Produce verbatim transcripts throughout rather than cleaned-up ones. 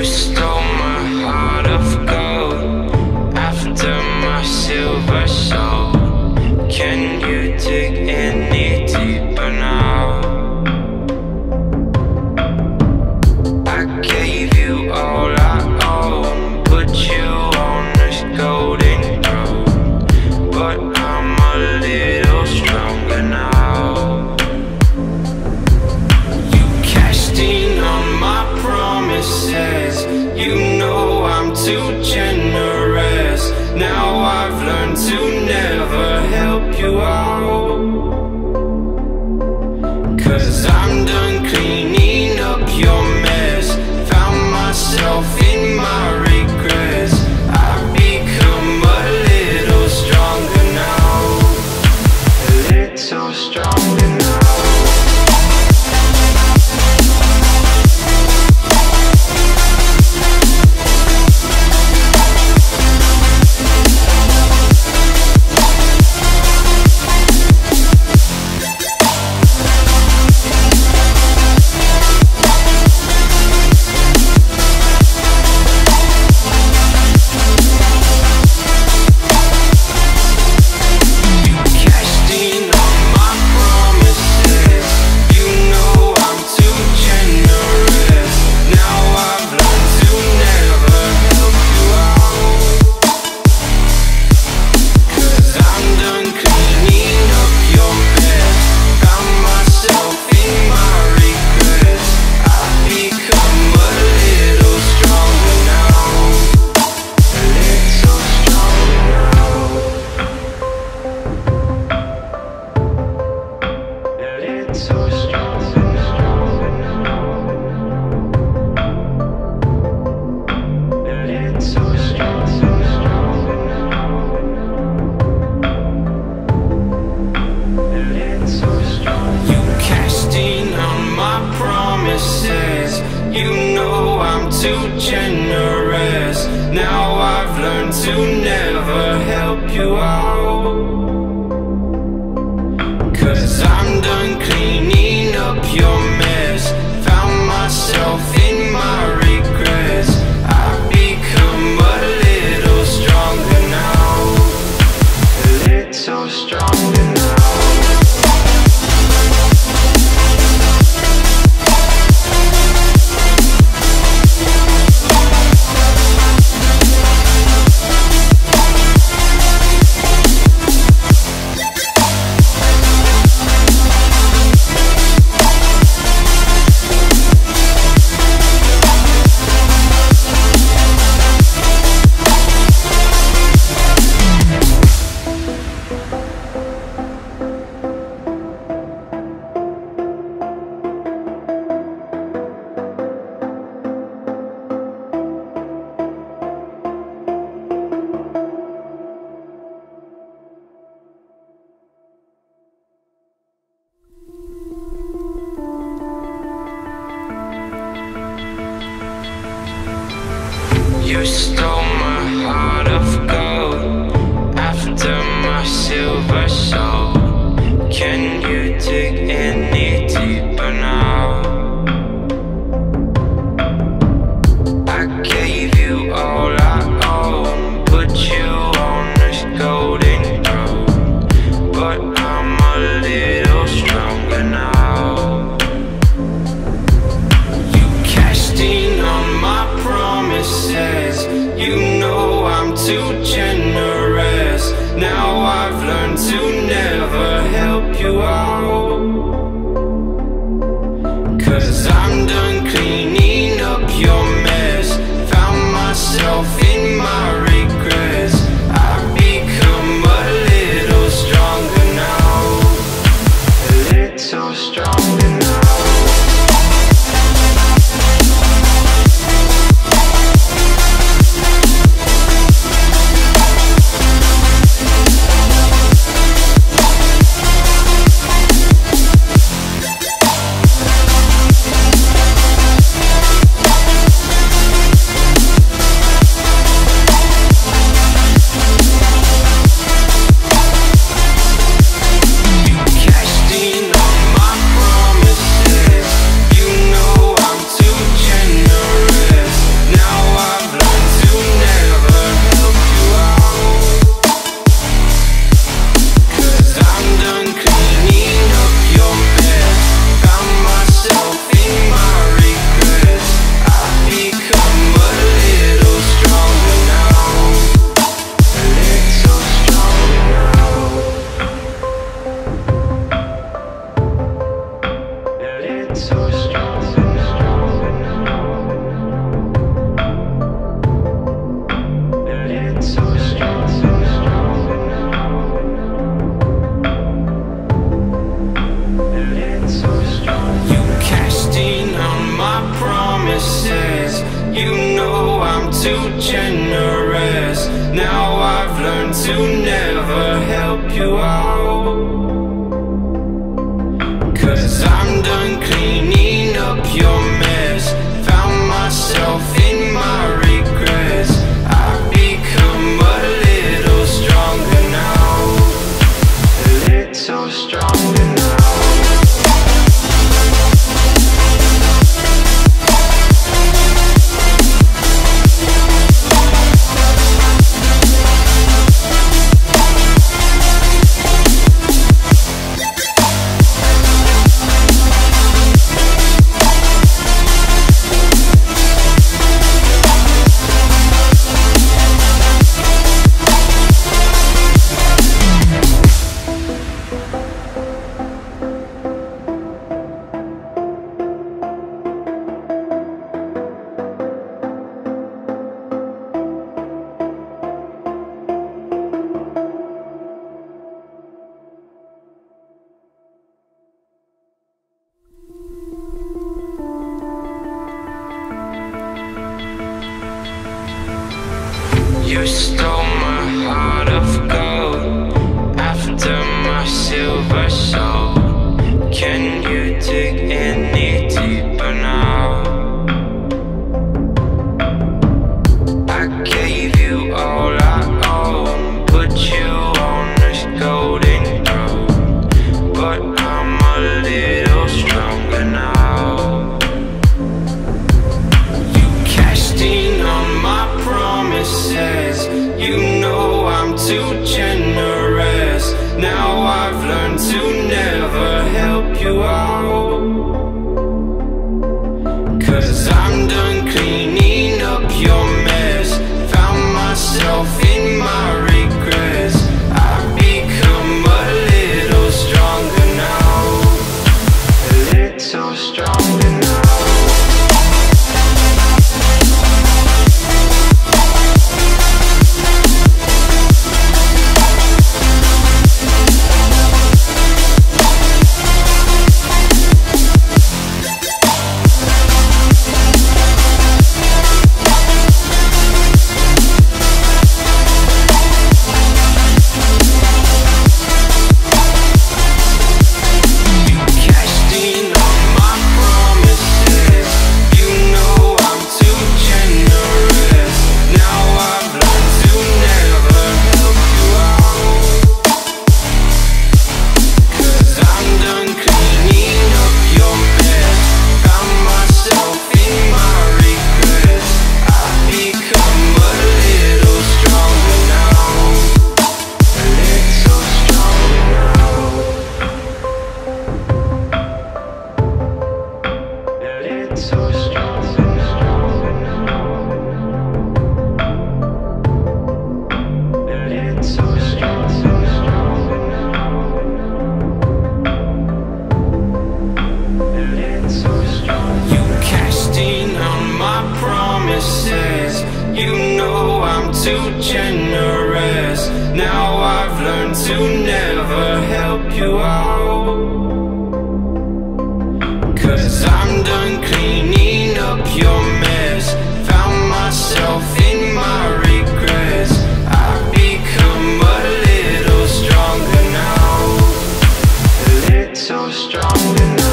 stole my heart of gold after my silver soul. Can you dig any deeper now? I gave you all I own, put you on this golden throne, but I'm a little stronger now. You cashed in on my promises, you know I'm too generous. Now I've learned to never help you out, 'cause I'm done cleaning up your mess. Found myself in my regrets. I've become a little stronger now, a little stronger now. You know I'm too generous. Now I've learned to never help you out, 'cause I'm done cleaning up your mess. Found myself in my regrets. I've become a little stronger now, a little stronger now. You stole my heart of gold after my silver soul. Can you dig any deeper now? I gave you all I own, put you on this golden throne, but I'm a little stronger now. You cashed in on my promises, you too generous. Now I've learned to never help you out, 'cause I'm done cleaning up your mess. Found myself in my regrets. I've become a little stronger now, a little stronger now. You stole my heart of gold after my silver soul. Can you dig any deeper now? I gave you all I own, put you on this golden road, but I'm a little stronger now. You cashed in on my promises. You know I'm too generous. Now I've learned to never help you out, 'cause I'm done cleaning up your mess. Found myself in my regrets. I've become a little stronger now, a little stronger now. You know I'm too generous. Now I've learned to never help you out, 'cause I'm done cleaning up your mess. Found myself in my regrets. I've become a little stronger now, a little stronger now.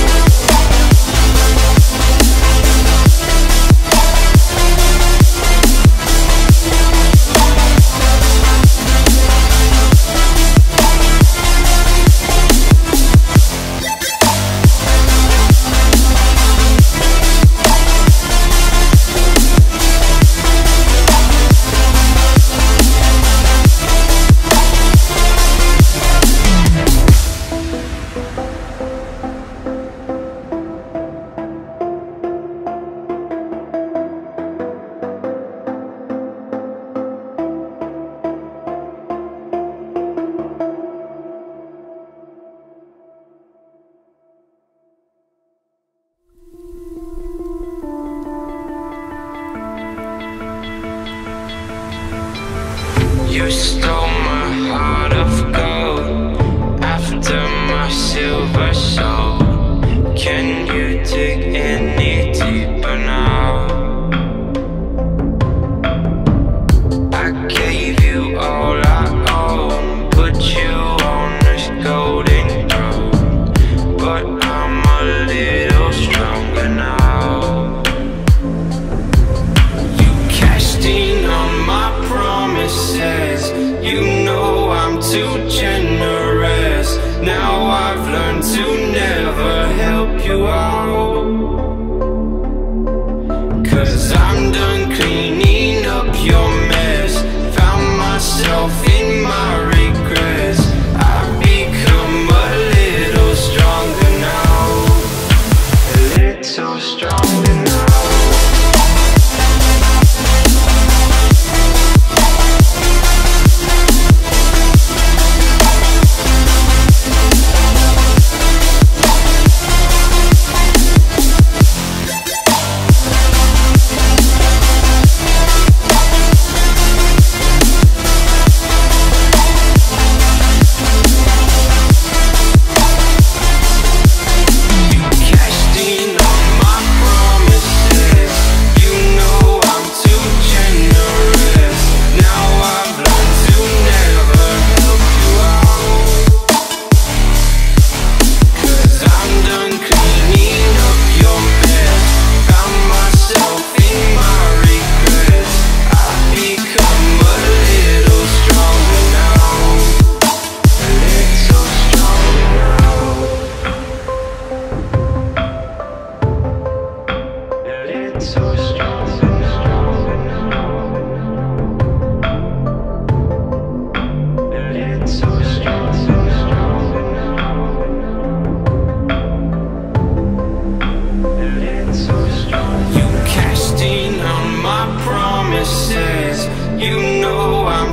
You stole my heart of gold after my silver soul. Can you dig any deeper now?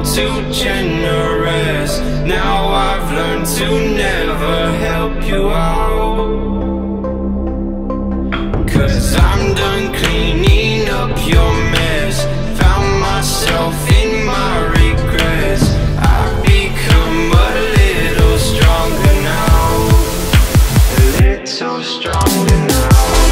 too generous. Now I've learned to never help you out, 'cause I'm done cleaning up your mess. Found myself in my regrets. I've become a little stronger now, a little stronger now.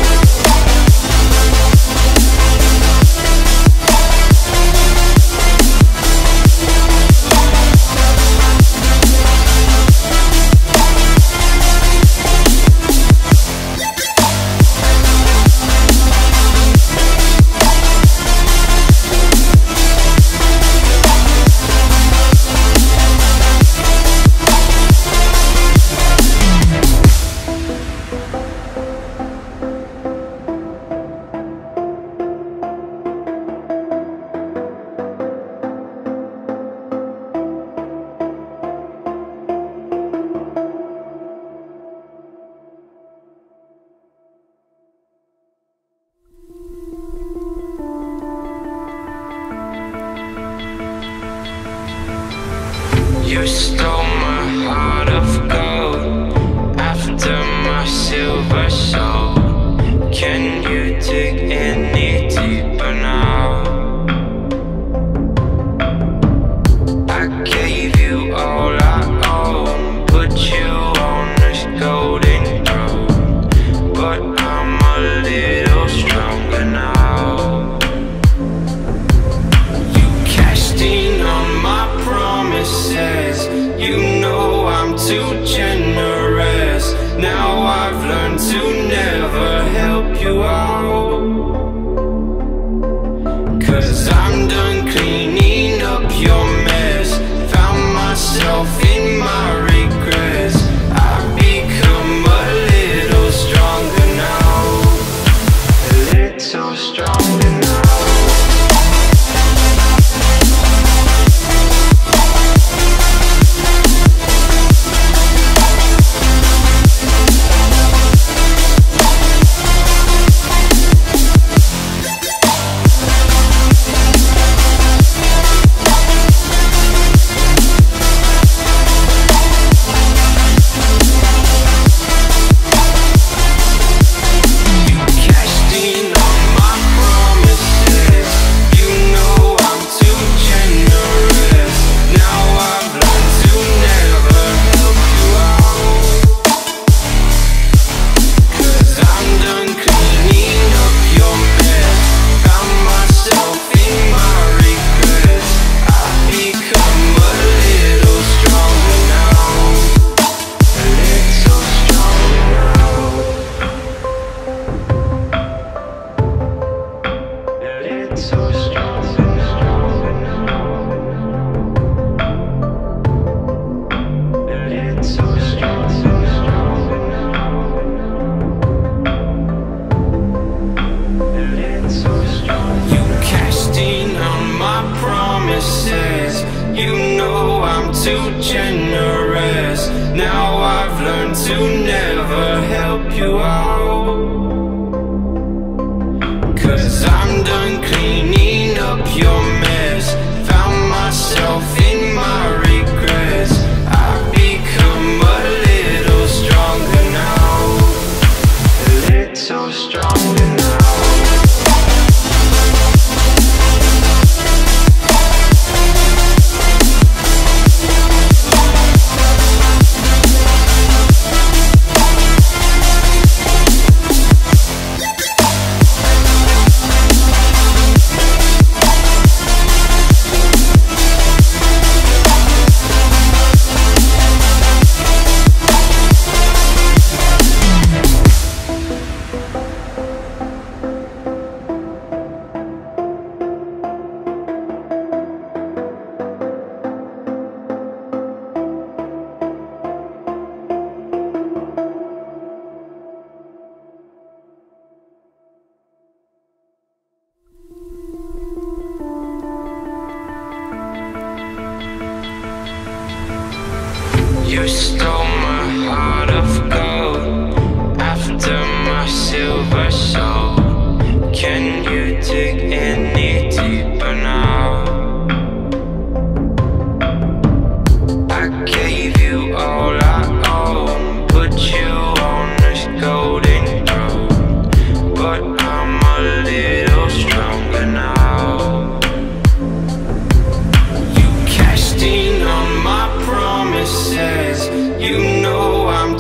You stole my heart of gold after my silver soul. Can you dig any deeper now? I gave you all I own, put you on this golden throne, but I'm a little stronger now. You cashed in on my promises. You know I'm too generous. Now I've learned to never help you out, 'cause I'm done cleaning up your mess. Found myself in my regrets. I've become a little stronger now, a little stronger now. You know I'm too generous. Now I've learned to never help you out, 'cause I'm done cleaning up your mess. Found myself in my regrets. I've become a little stronger now, a little stronger now.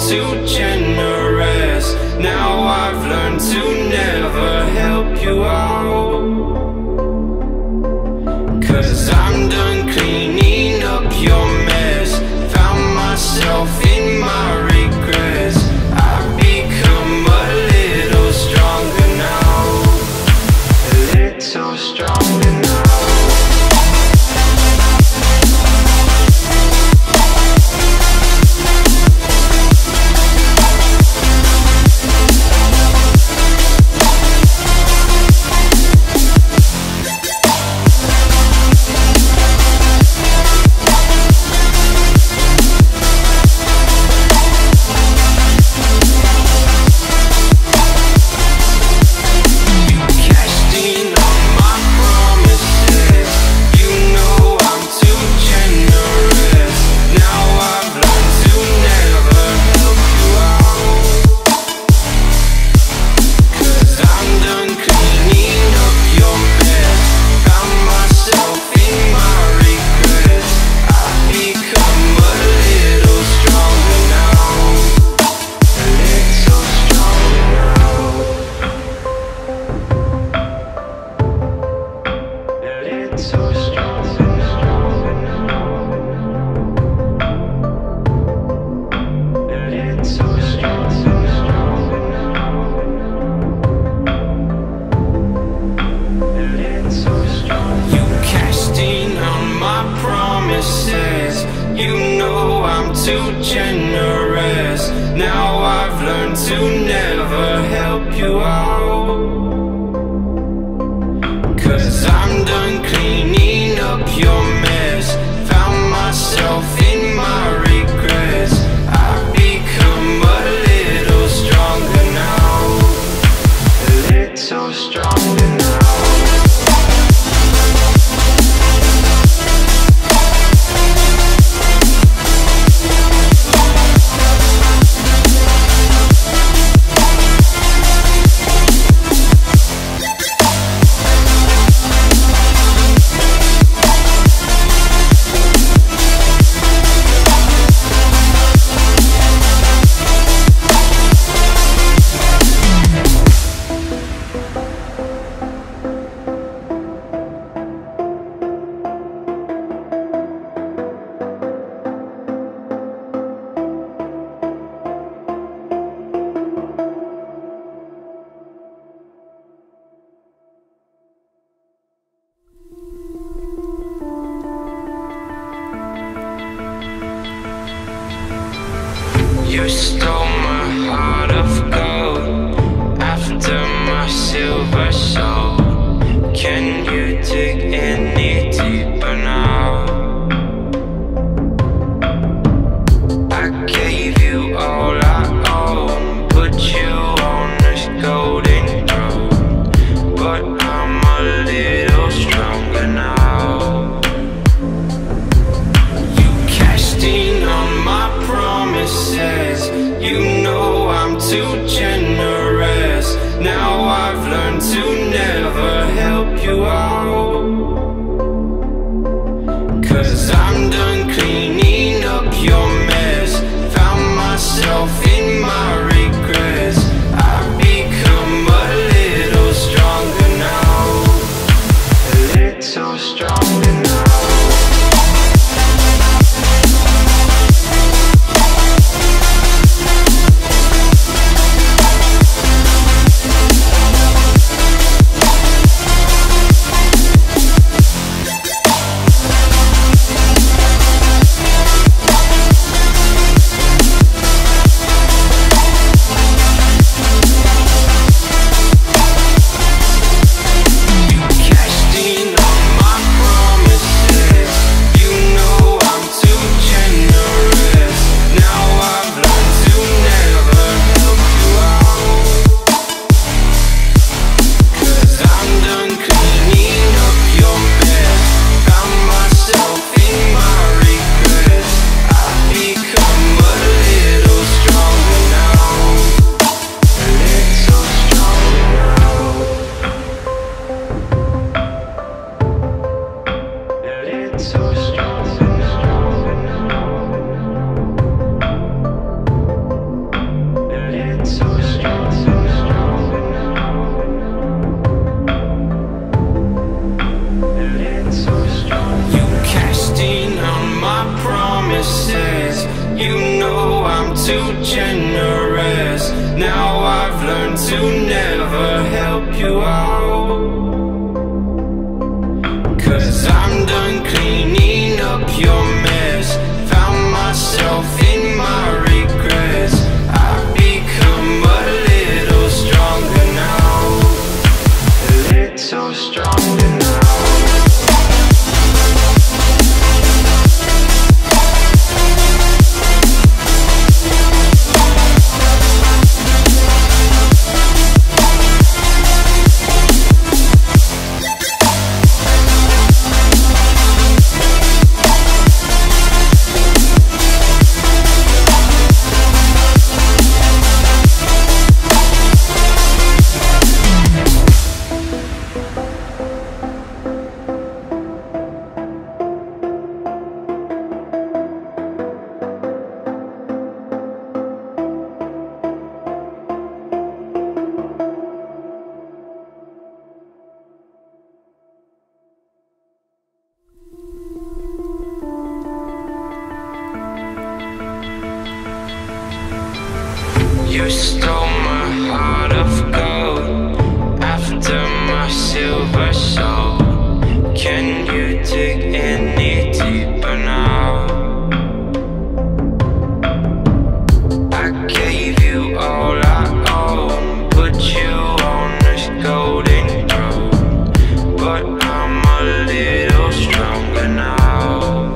too generous. Now I've learned to never help you out. 'Cause I'm done cleaning up your mess. Found myself in my regrets. I've become a little stronger now. A little stronger now. You know I'm too generous. Now I've learned to never help you out. 'Cause I'm done cleaning up your mess. Found myself in my regrets. I've become a little stronger now. A little stronger now. You stole my heart of gold after my silver soul. Can you dig any deeper now? I gave you all I own, put you on this golden throne, but I'm a little stronger now. You cashed in on my promises. You know I'm too generous. Now I've learned to never too generous. Now I've learned to never help you out, 'cause I'm done cleaning up your mess. Found myself in my regrets. I've become a little stronger now, a little stronger now. You stole my heart of gold after my silver soul. Can you dig any deeper now? I gave you all I own, put you on this golden throne, but I'm a little stronger now.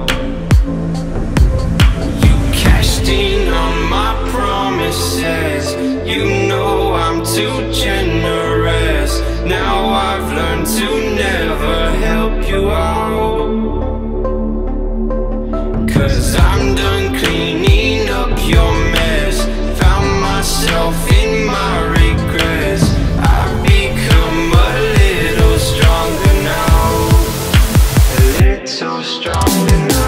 You cashed in on my promises. You know I'm too generous. Now I've learned to never help you out, 'cause I'm done cleaning up your mess. Found myself in my regrets. I've become a little stronger now, a little stronger now.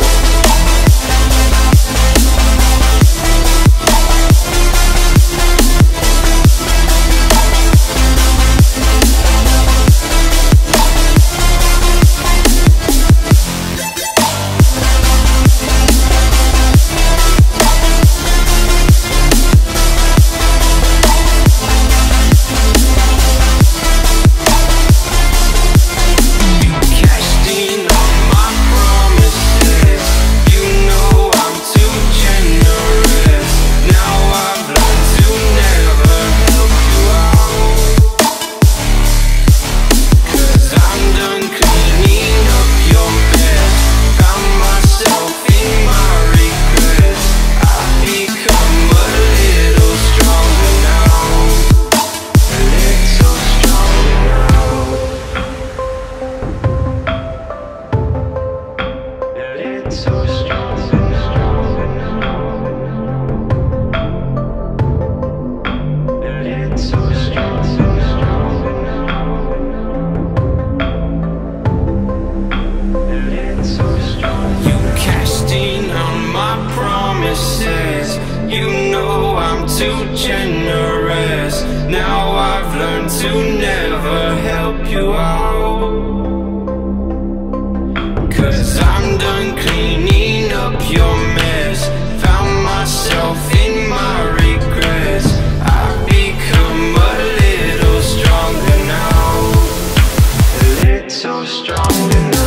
You know I'm too generous. Now I've learned to never help you out, 'cause I'm done cleaning up your mess. Found myself in my regrets. I've become a little stronger now, a little stronger now.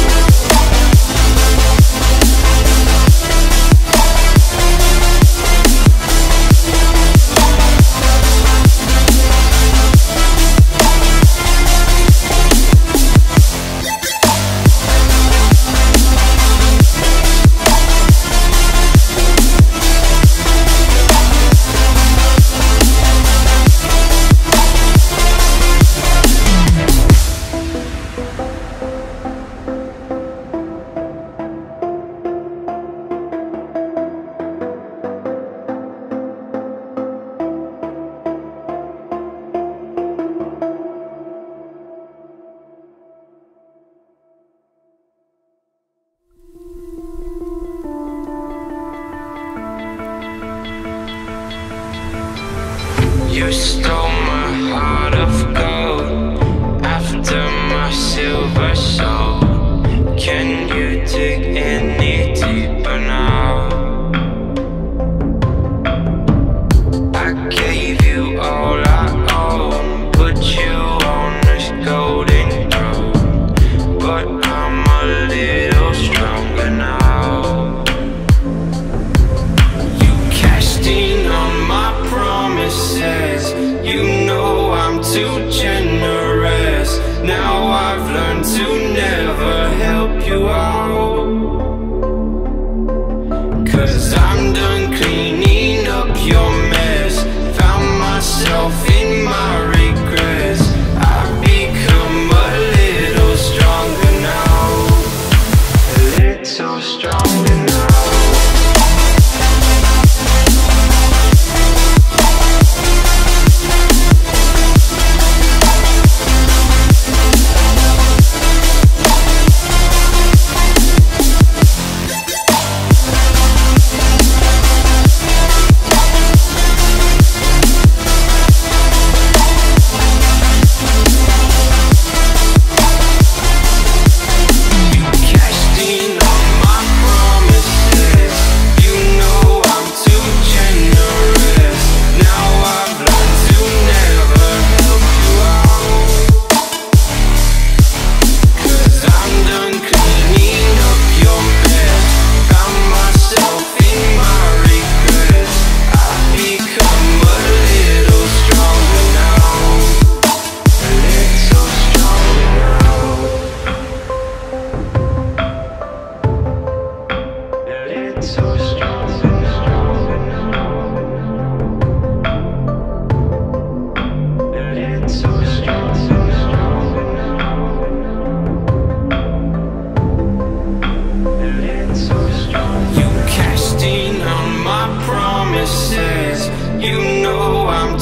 You stole my heart of gold after my silver soul. Can you dig any deeper now?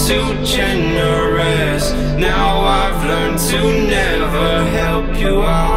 too generous. Now I've learned to never help you out.